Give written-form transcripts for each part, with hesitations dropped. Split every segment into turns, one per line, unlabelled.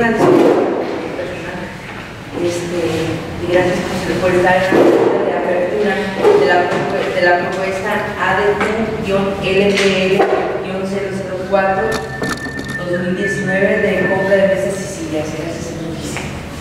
una personal. Y gracias por estar en la de apertura de la propuesta ADT-LPL-004-2019 de compra de mesas y sillas. Gracias, señor Luis.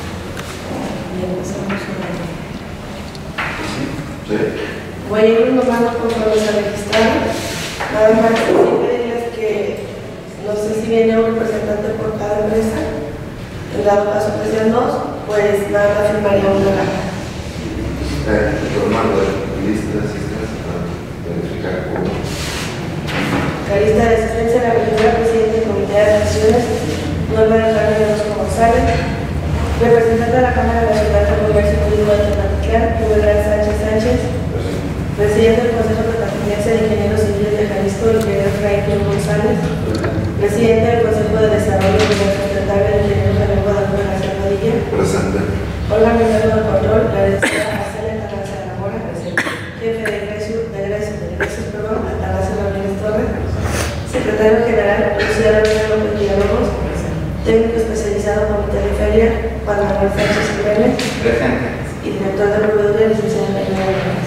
Voy a ir unos más por favor a registrar. Nada más sí pedirles que no sé si viene un representante por cada empresa. En dado caso que sean dos, pues nada más firmaría una caja.
Tomando lista de asistencia para verificar cómo.
La lista de asistencia a la apertura, presidente del Comité de Relaciones, Norma de Carmen Orozco González, representante de la Cámara Nacional de Comercio y Turismo de Tenochtitlán, Rubén Sánchez Sánchez, presidente del Consejo de Contingencia de Ingenieros Civiles de Jalisco, ingeniero Franklin González, presidente del Consejo de Desarrollo y Sustentable de Ingeniero Javier Guadalupe García Padilla,
Presente.
órgano interno de control, la directora Arcelia Atalaya de la Mora, presente, jefe de egresos, Atalaya Rodríguez Torres, secretario general, Lucía Rodríguez López Villalobos, técnico especializado Comité de Feria, Juan Manuel Sánchez Jiménez,
Presente.
y director de proveeduría, licenciada María Gómez.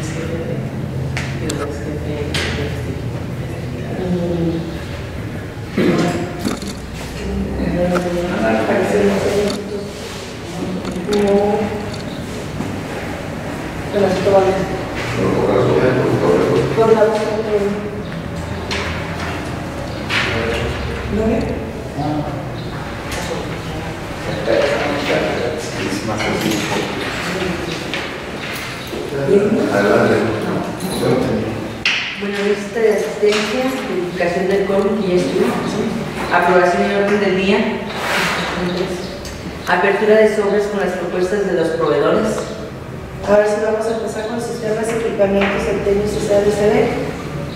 Bueno, lista de asistencia, verificación del quórum que ya estuvo, aprobación y orden del día, apertura de sobres con las propuestas de los proveedores.
Ahora sí vamos a empezar con sistemas y equipamientos del TENIS y CDCD.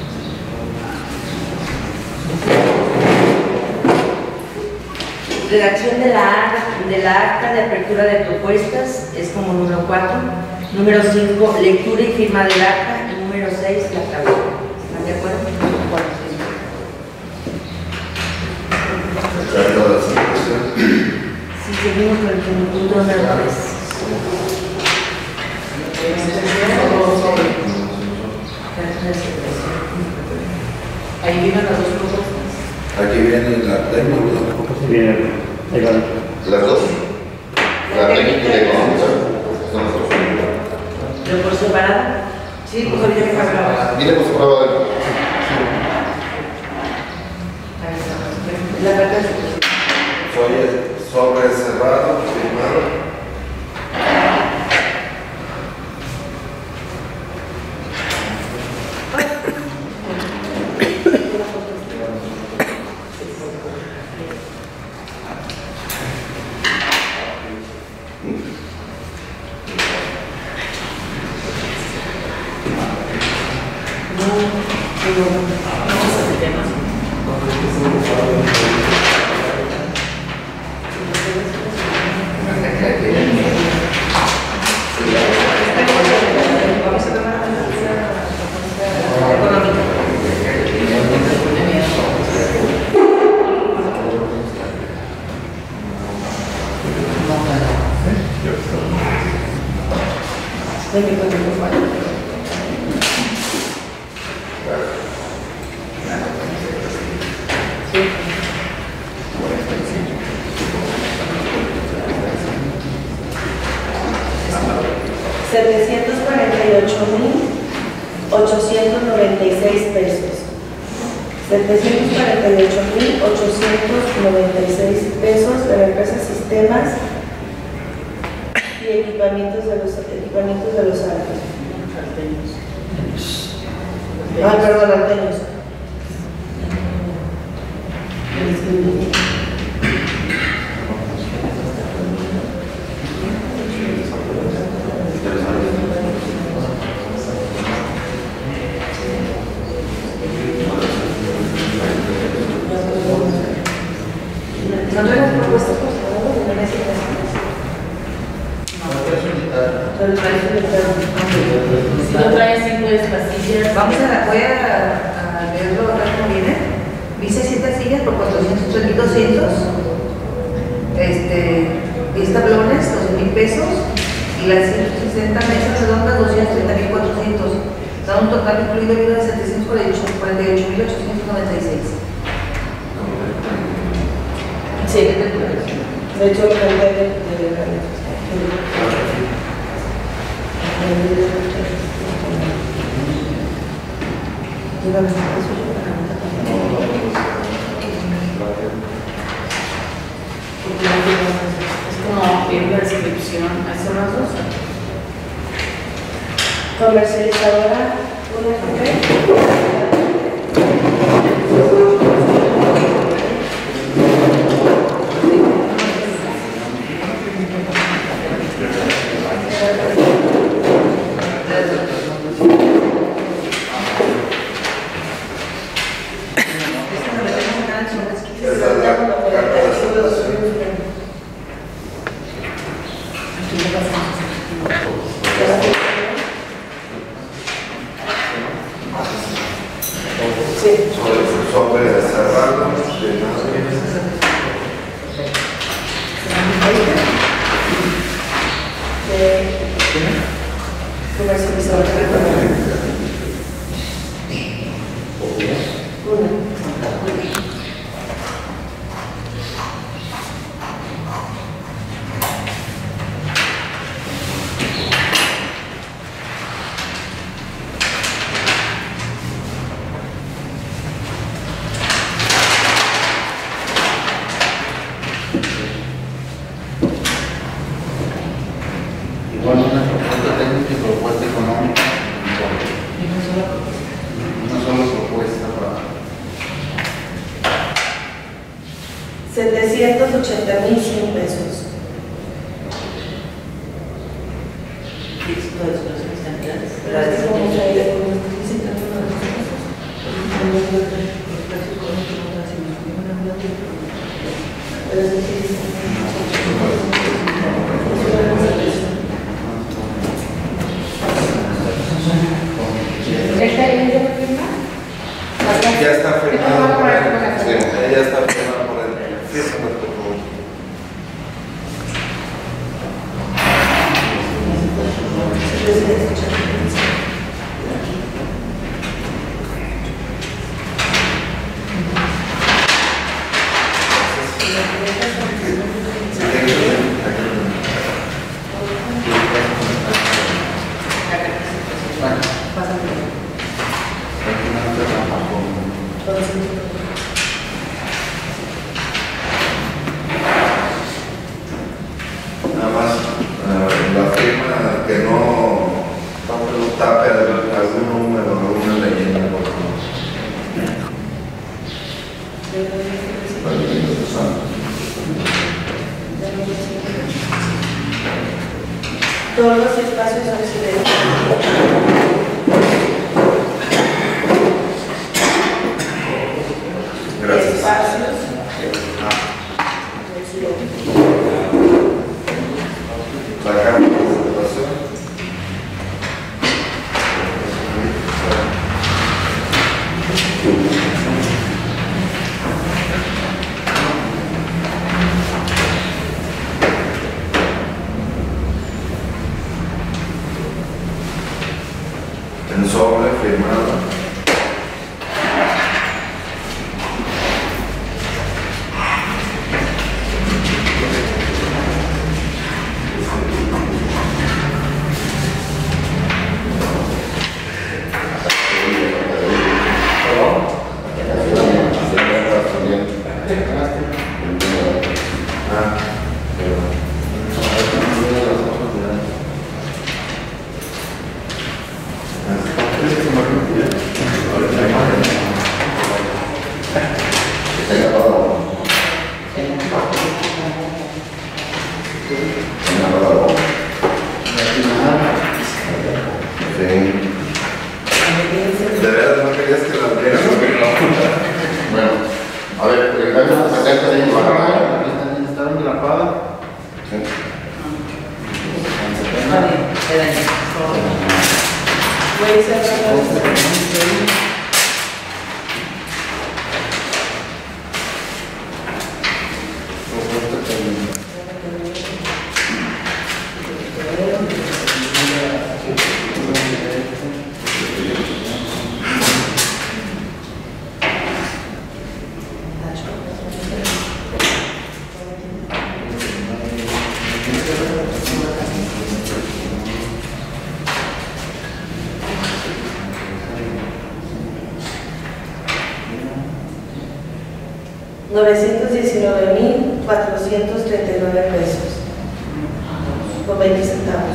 Redacción de la acta de apertura de propuestas es como número 4, número 5, lectura y firma del acta, y número 6, la tabla. ¿Están de acuerdo? Si seguimos con el punto número 3. Ahí vienen las dos propuestas.
Aquí viene la técnica. Las dos. La técnica y la económica. Son las dos.
¿Pero por separado? Sí, pues ahorita que hablaba.
Dile por separado.
La carta de
sobre cerrado, firmado.
pesos. 748,896 pesos de la empresa Sistemas y equipamientos de los altos. Ah, perdón, alteños.
Si no trae 5 pastillas, voy a leerlo acá como viene. Dice 7 sillas por 403,200.
10 tablones, 12,000 pesos, y las 160 mesas redondas, 230,400. Da un total incluido de 748,896.
Sí, de hecho, el
Es como en la descripción, hace más dos.
comercializadora, una
Esa es la carta de aceptación. Sobre cerrado de
Igual una propuesta técnica y propuesta económica. Una sola propuesta para
780,100 pesos. Gracias, vamos a ir con
ya está firmado por él. Sí, ya está firmado por él. Fírmalo, por favor. Nada más la firma que no tape algún número, alguna leyenda, por favor.
Todos los espacios son silenciosos.
Gracias.
Espacios.
La carta de aceptación. En sobre firmado. ¿De veras no querías que la vieran?
Bueno, a ver, el cambio de 70 de está engrapada.
Voy a cerrar la
Propuesta técnica.
919,439 pesos con 20 centavos.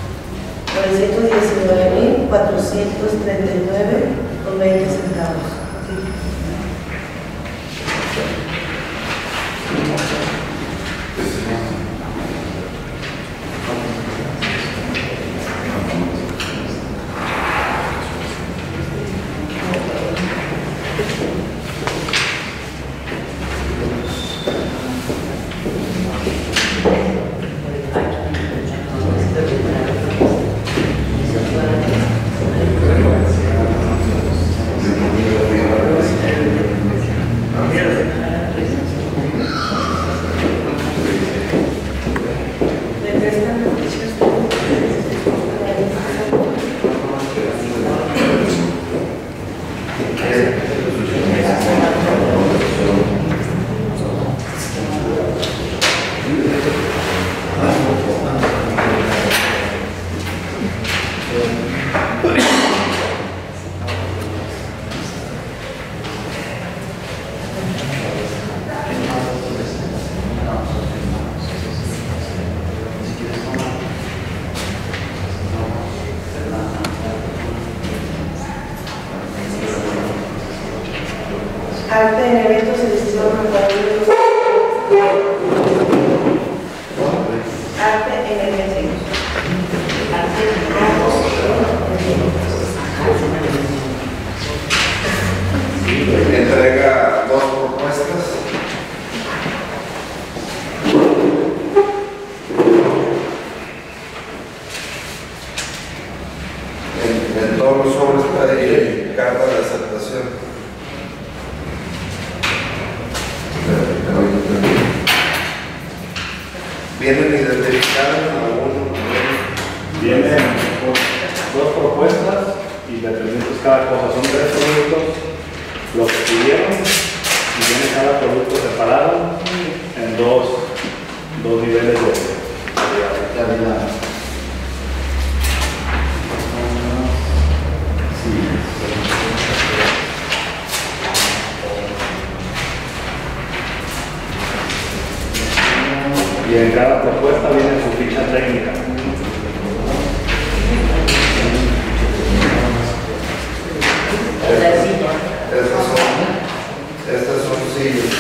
919,439 con 20 centavos. Arte en eventos y decisión por arte en eventos.
Entrega dos propuestas. En todos los sobres hay carta de aceptación. ¿Vienen identificados algún?
Vienen dos propuestas y dependientes cada cosa. Son 3 productos lo que pidieron y viene cada producto separado en dos niveles de calidad. Y en cada propuesta viene su ficha técnica.
Estas son sillas.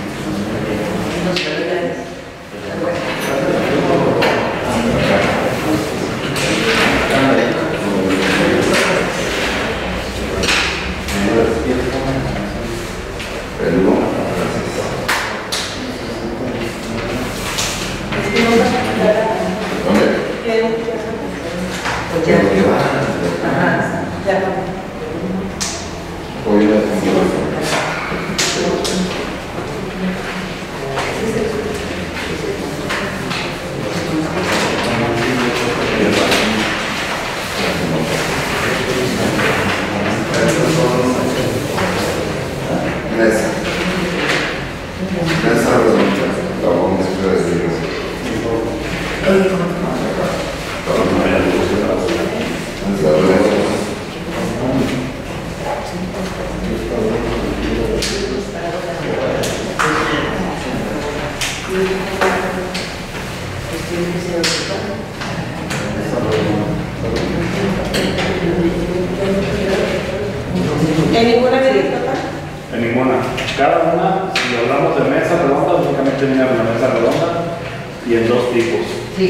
¿En ninguna directa?
En ninguna. Cada una, si hablamos de mesa redonda, únicamente viene una mesa redonda y en 2 tipos.
Sí.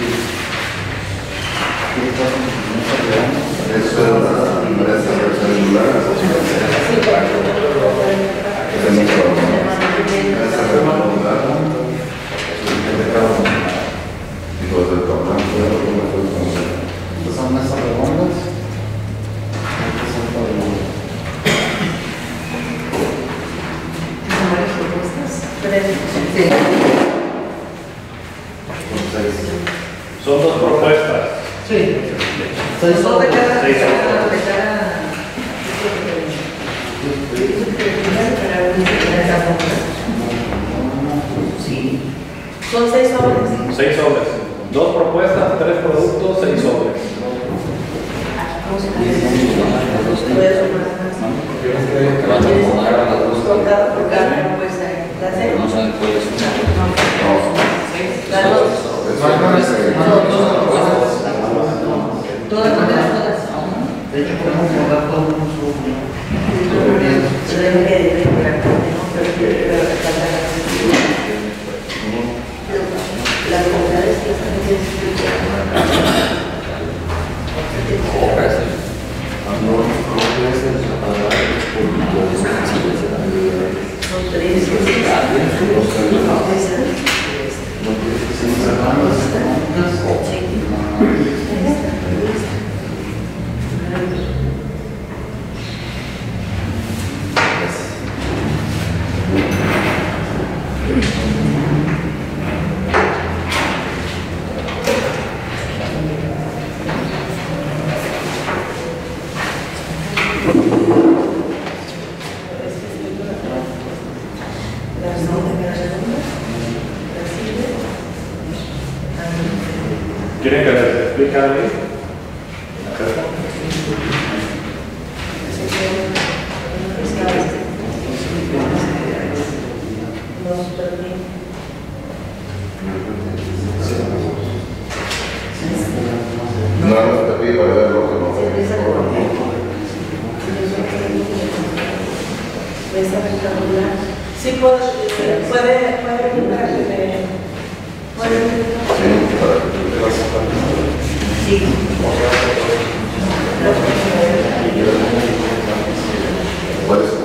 Eso es la mesa rectangular. Mesa rectangular. Y los del tamaño.
Estas son mesas redondas. Estas son
Sí.
Son 2 propuestas.
Sí. Son de cada.
6 sobres.
Sí.
Son 6 sobres.
6 sobres. 2 propuestas, 3 productos, 6 sobres.
Voy a sumar más.
Por cada propuesta. Las
serie.
No saben cuál es.
Las dos. Todas maneras, todas.
De hecho, podemos guardar todo un
Se debe de recuperarte, ¿no? Pero la verdad es que esta gente son tres.
¿Quieren que les explique algo ahí?
No, no te pido para ver lo que no fue.
Mesa rectangular. Sí, puede pintar.
Sí, para que tú te vas a
Sí.
¿Cuál es?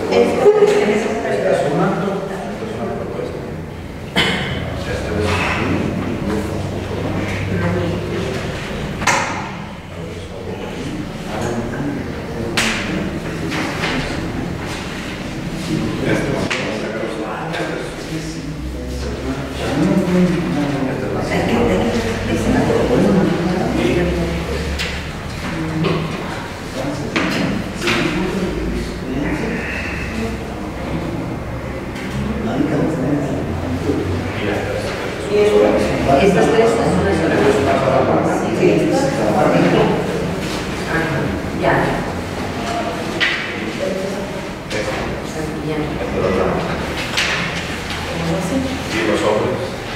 Estas tres son una sola. Sí. Ya.
Y los hombres.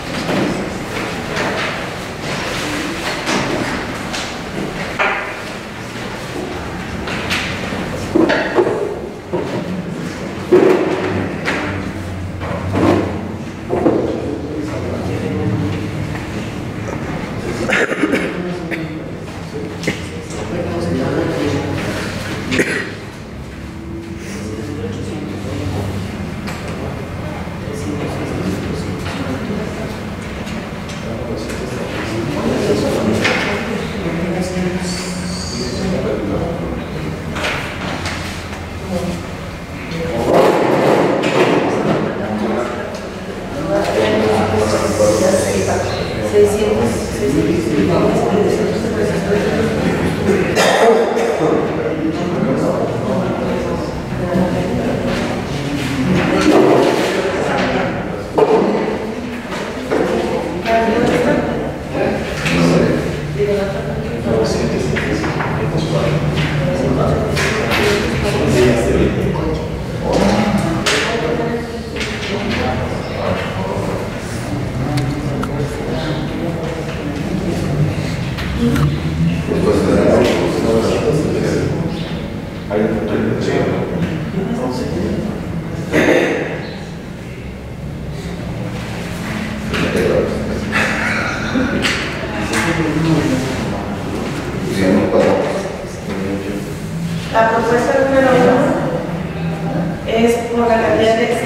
La propuesta número 1 es por la cantidad de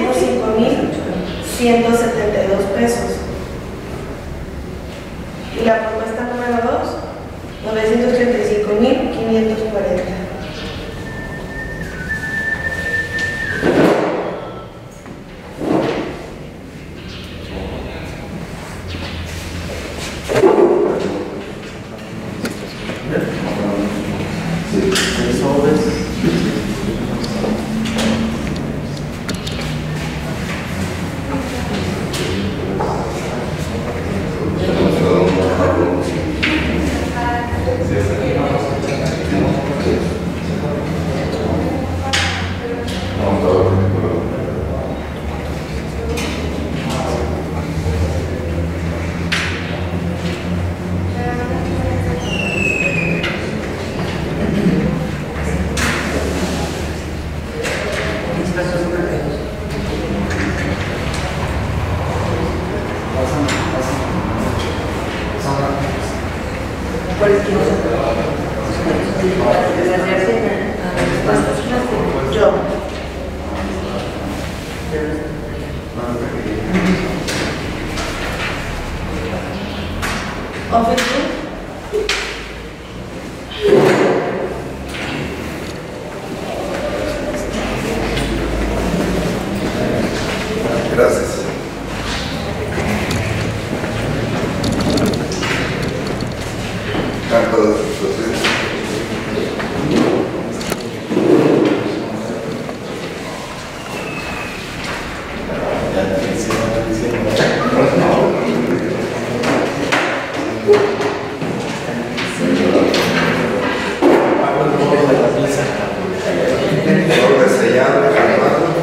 605,172 pesos. Y la propuesta número 2, 935,540.
¿Cuáles quieren saber? Las de Arcena.
Yo. Office.
Gracias. Carta de aceptación. Orden sellado, firmado.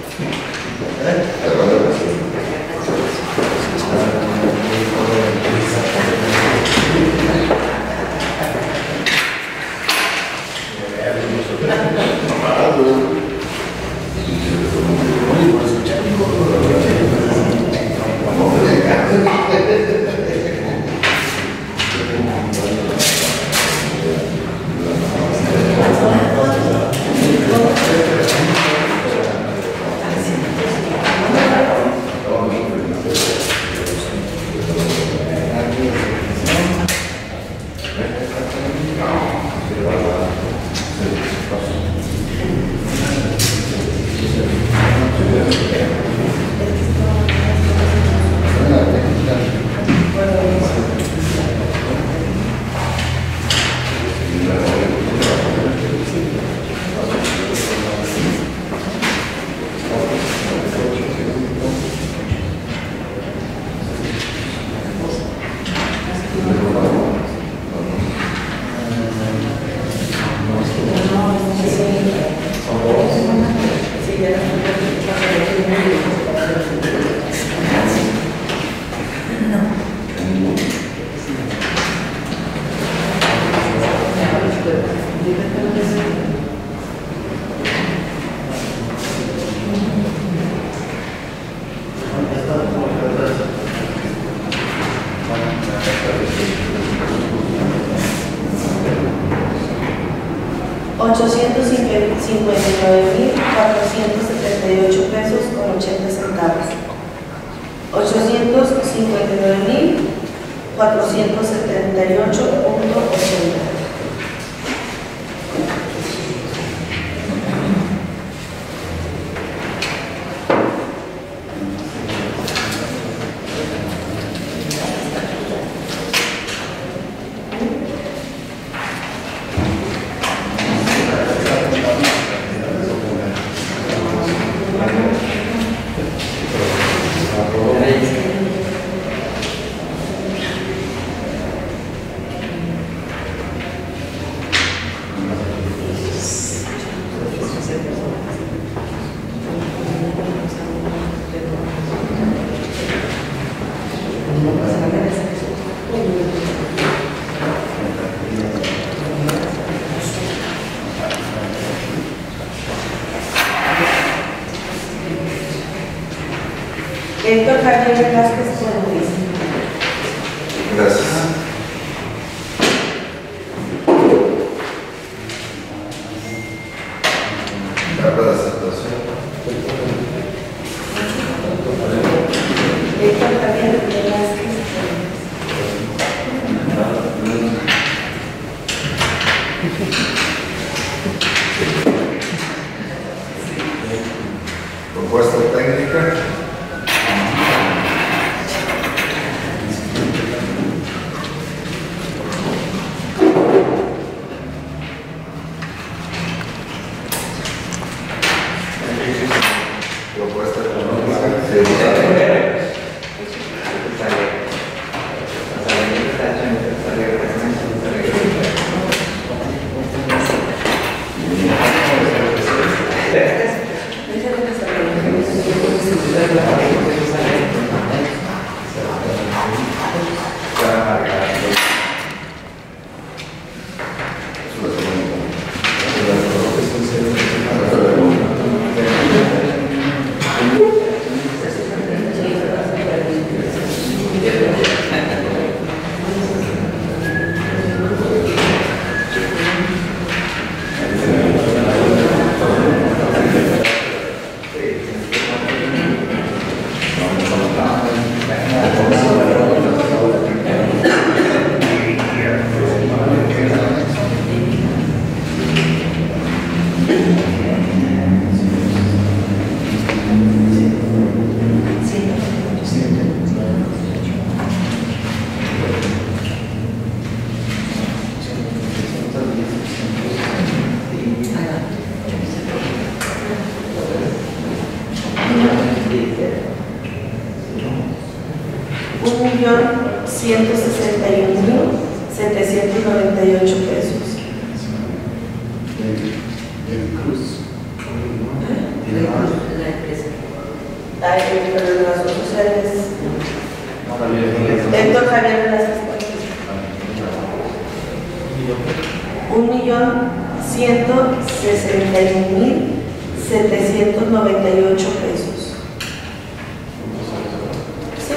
$859,478.80. 859,478.80.
Héctor Javier Vázquez Fuentes.
Gracias. Carta de aceptación.
Héctor Javier Vázquez
Propuesta técnica. Propuesta económica.
1.161.798 pesos.
La empresa.
Ay, pero las sociales. Héctor Javier Velázquez. 1.161.798 pesos. Sí.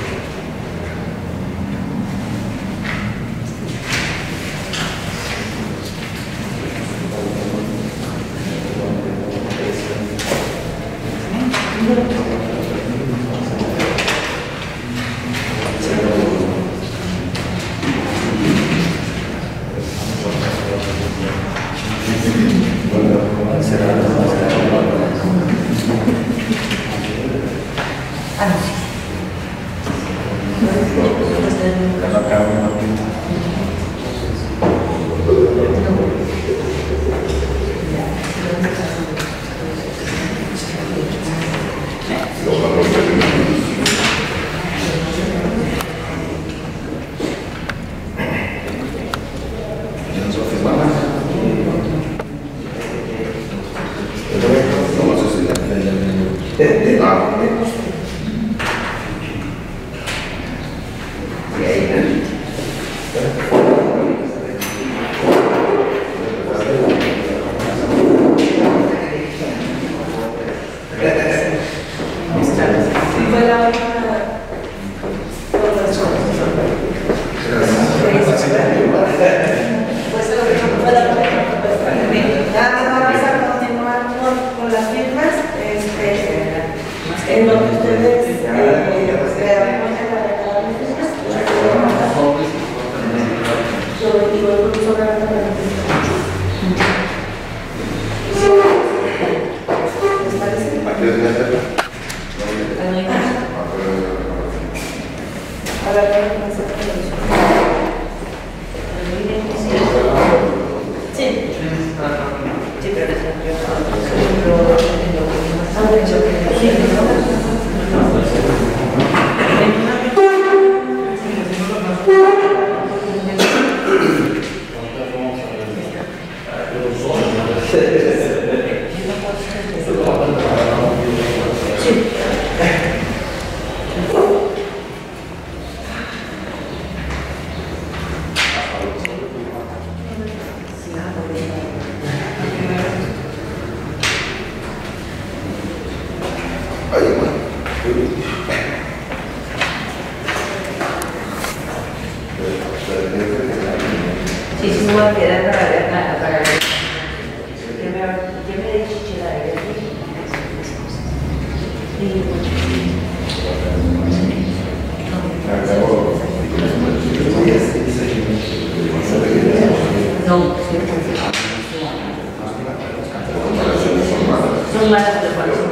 Sí, sí, me voy a quedar para ver para ver. ¿Qué me ha dicho Chela? No, son malas de cuando son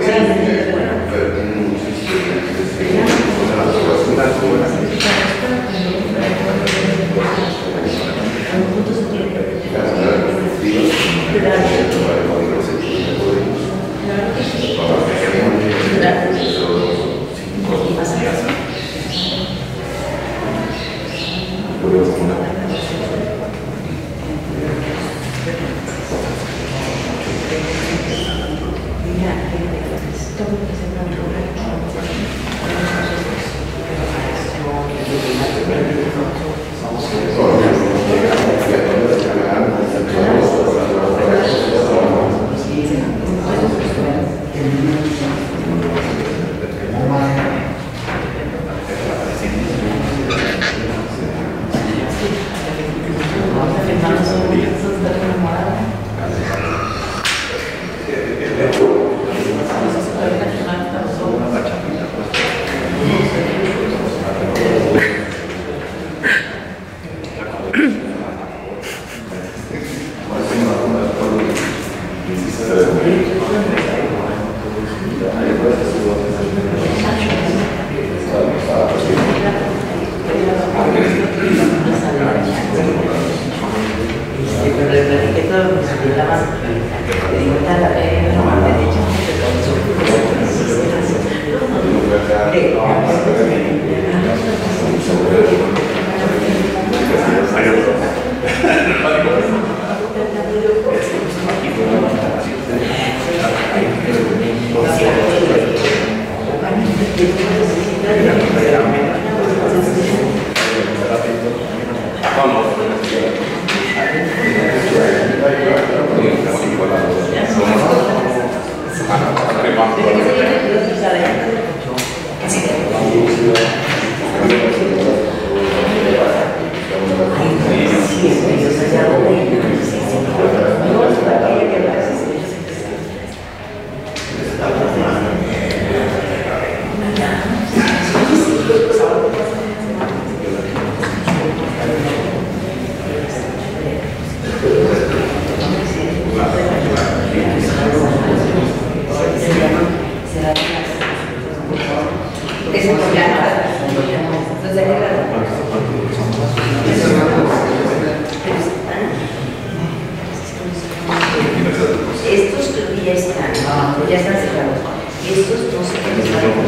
Estos creo que ya están cerrados. Estos no sé qué les van a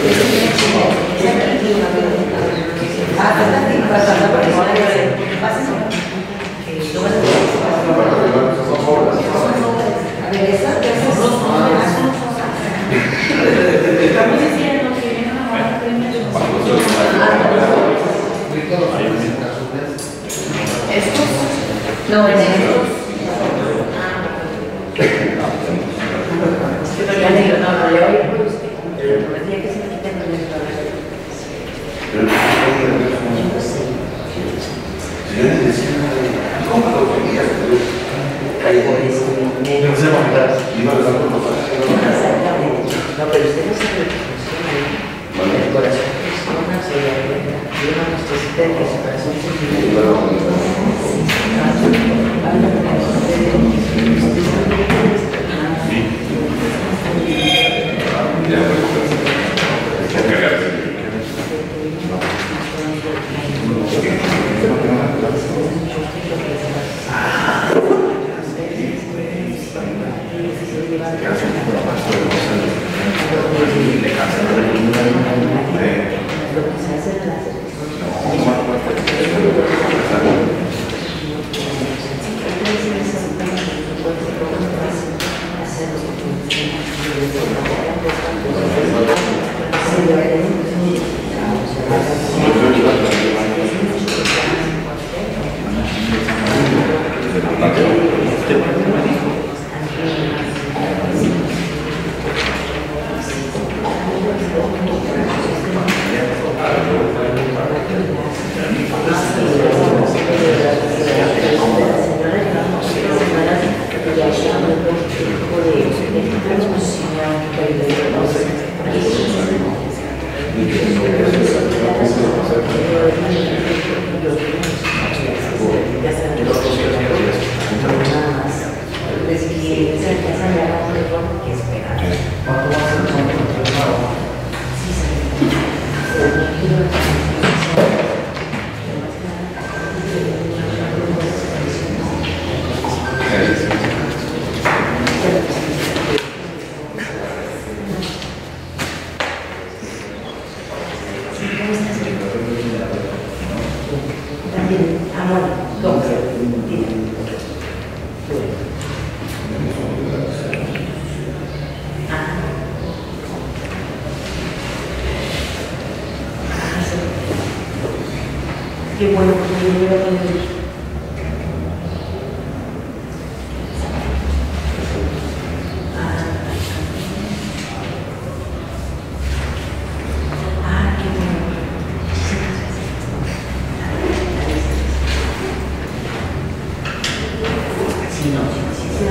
Estamos diciendo que vienen a ganar premios. ¿Estos?
No, en estos. Ya le digo, no, le voy a ir por usted. Pero el día que se me quiten no les va a ver. No, pero usted no sabe lo que funciona ahí. El corazón funciona, se le arregla. Y una mostecita de que su corazón Qué bueno, porque yo voy a poner. Qué bueno. Sí, no, sí, sí,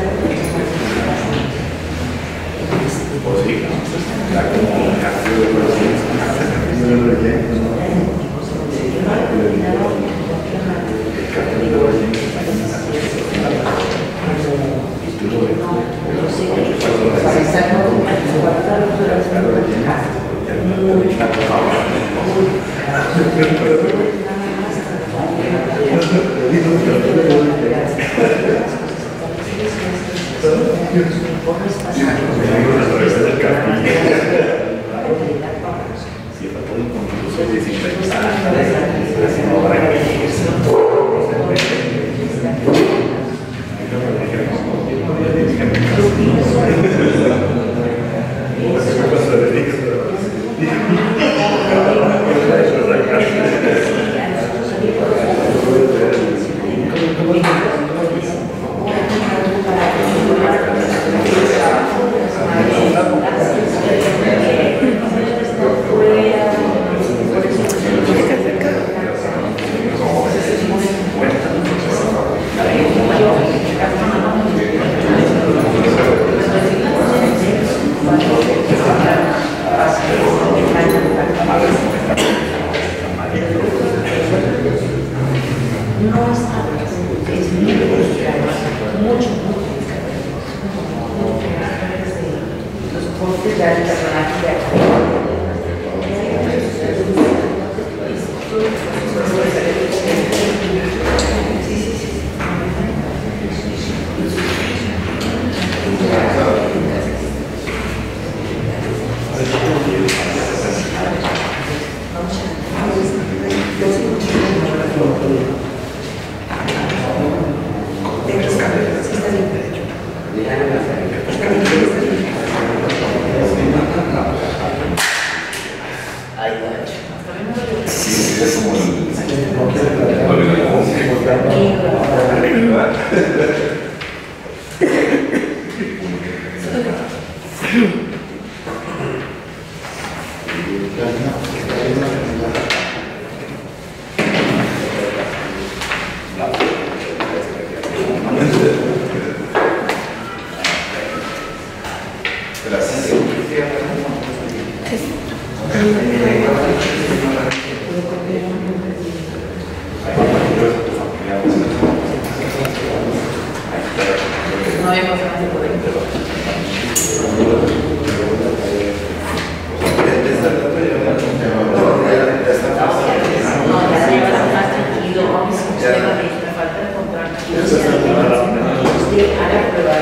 No había pasado nada por ahí.
No, ya se lleva más tranquilo. Me falta encontrar. Usted haga prueba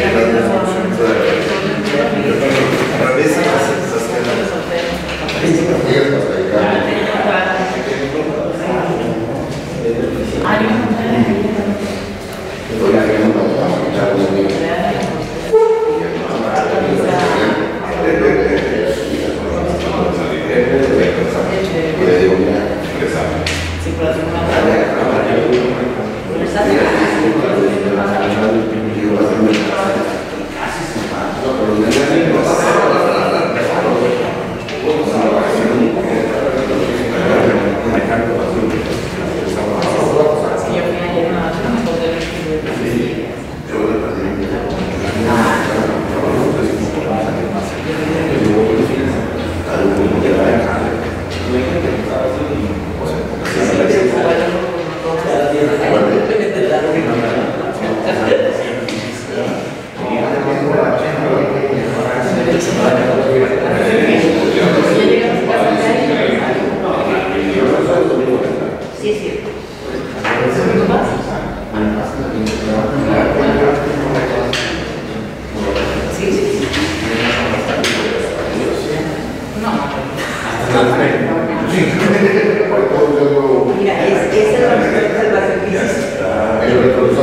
Mira, esa es la observación que hiciste.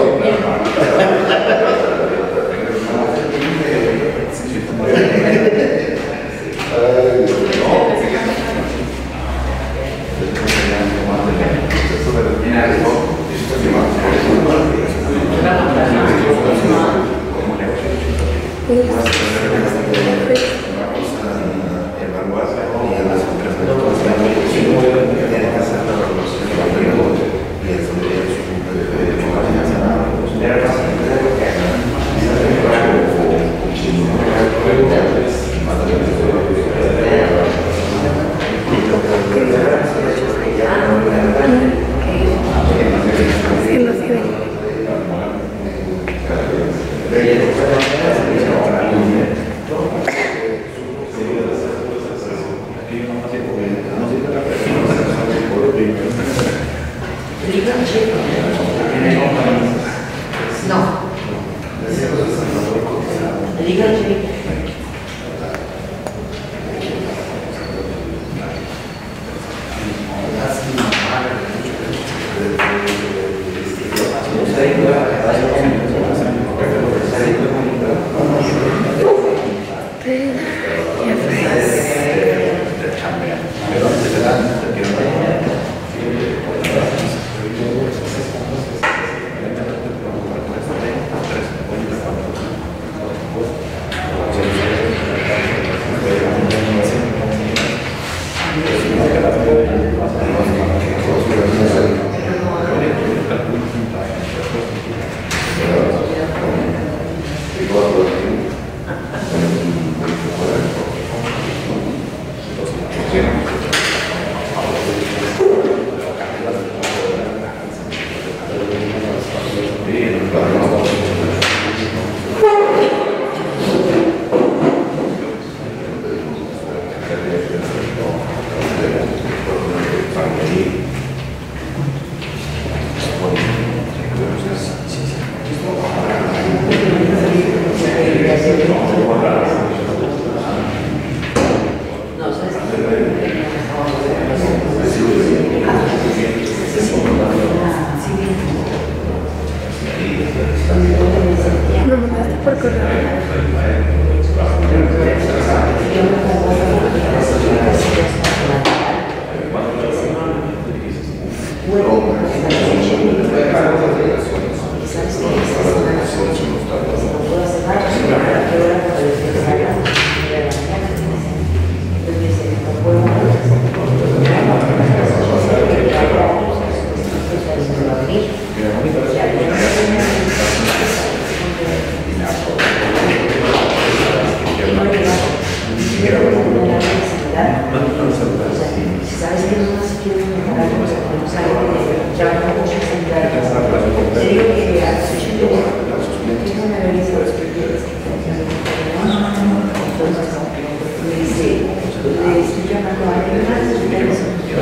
quiero mejorar los trabajo mucho central. Te digo que a las 8 déjame ver esa perspectiva. Entonces, me dice, le estoy llamando a alguien más, no me el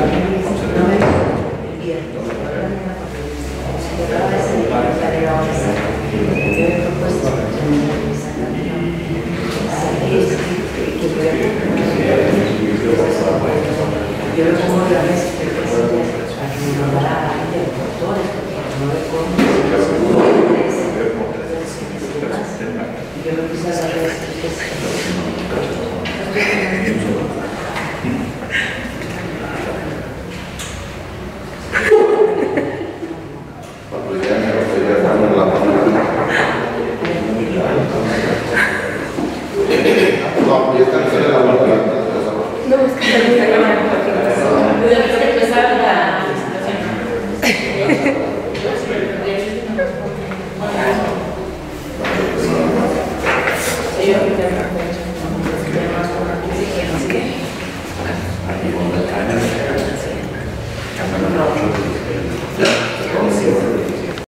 viernes. Cada vez se le va a tarea ahora esa. Yo he propuesto yo lo pongo en la mesa para que me lo dará a la gente de los doctores, porque no le pongo y yo lo puse a la vez.